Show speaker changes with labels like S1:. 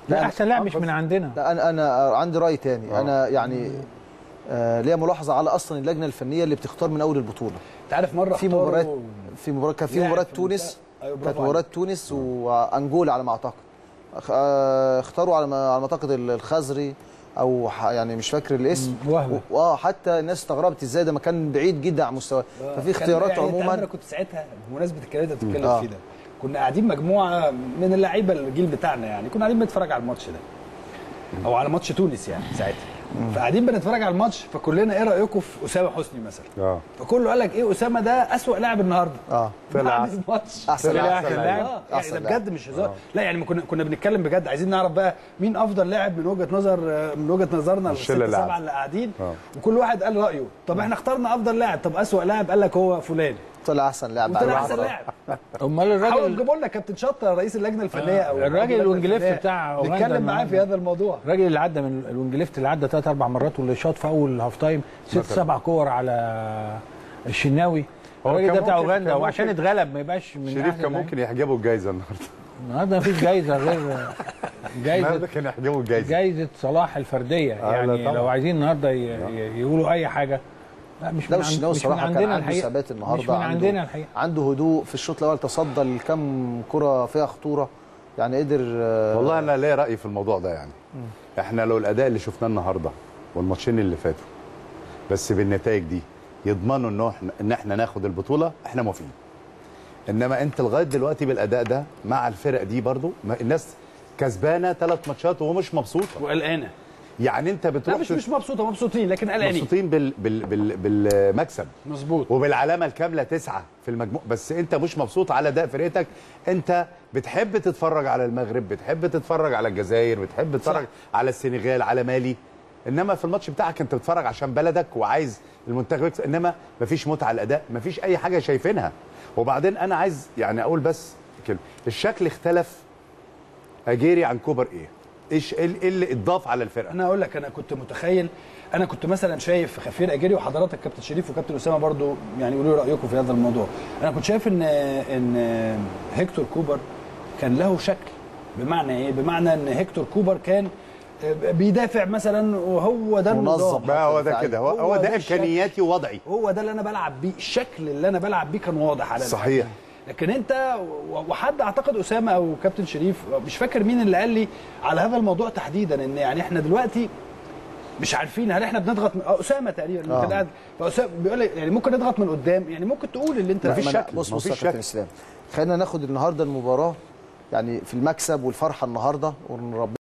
S1: لا احسن لاعب مش من عندنا.
S2: لا انا عندي راي تاني. انا يعني ليا ملاحظه على اصلا اللجنه الفنيه اللي بتختار من اول البطوله.
S3: انت عارف مره
S2: في مباراه كان في مباراه تونس، كانت مباراه تونس وانجولا على ما اعتقد، اختاروا على ما اعتقد الخزري او يعني مش فاكر الاسم، حتى الناس استغربت ازاي ده ما كان بعيد جدا عن مستواه. ففي اختيارات
S3: يعني
S2: عموما.
S3: انا كنت ساعتها بمناسبه الكلام اللي انت بتتكلم فيه ده، كنا قاعدين مجموعه من اللعيبه الجيل بتاعنا، يعني كنا قاعدين بنتفرج على الماتش ده او على ماتش تونس يعني ساعتها، فقاعدين بنتفرج على الماتش، فكلنا ايه رايكم في اسامه حسني مثلا؟ فكله قال لك ايه اسامه ده اسوأ لاعب النهارده.
S2: طلع احسن لاعب.
S3: يعني ده بجد مش هزار. لا يعني كنا بنتكلم بجد، عايزين نعرف بقى مين افضل لاعب من وجهه نظرنا الستة سبعة اللي قاعدين، وكل واحد قال رايه. طب احنا اخترنا افضل لاعب، طب اسوأ لاعب قال لك هو فلان.
S2: طلع احسن لاعب.
S3: طلع احسن لاعب.
S1: امال الراجل
S3: حاول تجيبوا لنا كابتن شطه رئيس اللجنه الفنيه او
S1: الراجل الونجليفت بتاع
S3: اوغندا نتكلم معاه في هذا الموضوع.
S1: الراجل اللي عدى من الونجليفت اللي عدى 3 4 مرات واللي شاط في اول هاف تايم 6 7 كور على الشناوي. الراجل ده بتاع اوغندا، وعشان اتغلب ما يبقاش من
S4: شريف كان ممكن يحجبوا الجائزه
S1: النهارده مفيش جايزه غير
S4: النهارده كان يحجبوا الجائزه،
S1: جايزه صلاح الفرديه. يعني لو عايزين النهارده يقولوا اي حاجه، لا مش من
S2: الصراحه كان عنده ثبات النهارده،
S1: مش من عندنا الحقيقه.
S2: عنده هدوء في الشوط الاول، تصدى لكم كره فيها خطوره، يعني قدر.
S4: والله انا ليا راي في الموضوع ده. يعني احنا لو الاداء اللي شفناه النهارده والماتشين اللي فاتوا بس بالنتائج دي يضمنوا ان احنا ناخد البطوله، احنا موافقين. انما انت لغايه دلوقتي بالاداء ده مع الفرق دي برضو الناس كسبانه 3 ماتشات ومش مبسوطه
S3: وقلقانه.
S4: يعني انت بتروح
S3: مش مبسوطه، مبسوطين لكن قلقانين.
S4: مبسوطين بالمكسب
S3: مظبوط،
S4: وبالعلامه الكامله 9 في المجموع، بس انت مش مبسوط على اداء فرقتك. انت بتحب تتفرج على المغرب، بتحب تتفرج على الجزائر، بتحب تتفرج على السنغال، على مالي، انما في الماتش بتاعك انت بتتفرج عشان بلدك وعايز المنتخب يكسب، انما مفيش متعه الاداء، مفيش اي حاجه شايفينها. وبعدين انا عايز يعني اقول بس كلمه، الشكل اختلف اجيري عن كوبر. ايه اللي اتضاف على الفرقه؟
S3: انا اقول لك، انا كنت متخيل، انا كنت مثلا شايف خفير اجيري، وحضرتك كابتن شريف وكابتن اسامه برضو يعني قولوا لي رايكم في هذا الموضوع. انا كنت شايف ان هيكتور كوبر كان له شكل. بمعنى ايه؟ بمعنى ان هيكتور كوبر كان بيدافع مثلا، وهو ده
S2: منظم.
S4: هو ده كده، هو ده امكانياتي ووضعي،
S3: هو ده اللي انا بلعب بيه، الشكل اللي انا بلعب بيه كان واضح على
S4: صحيح.
S3: لكن انت وحد اعتقد اسامه او كابتن شريف، مش فاكر مين اللي قال لي على هذا الموضوع تحديدا، ان يعني احنا دلوقتي مش عارفين هل احنا بنضغط اسامه تقريبا اللي كان قاعد، فاسامه بيقول لي يعني ممكن نضغط من قدام، يعني ممكن تقول اللي انت
S2: مفيش شكل. بص يا كابتن اسلام، خلينا ناخد النهارده المباراه يعني في المكسب والفرحه النهارده، وربنا